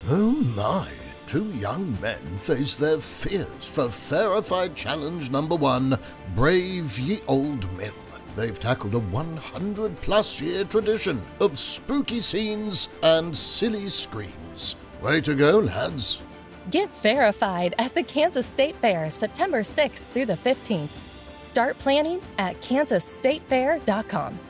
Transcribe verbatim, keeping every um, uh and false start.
Oh my, two young men face their fears for Fairified Challenge number one, Brave Ye Old Mill. They've tackled a one hundred plus year tradition of spooky scenes and silly screams. Way to go, lads. Get Fairified at the Kansas State Fair September sixth through the fifteenth. Start planning at kansas state fair dot com.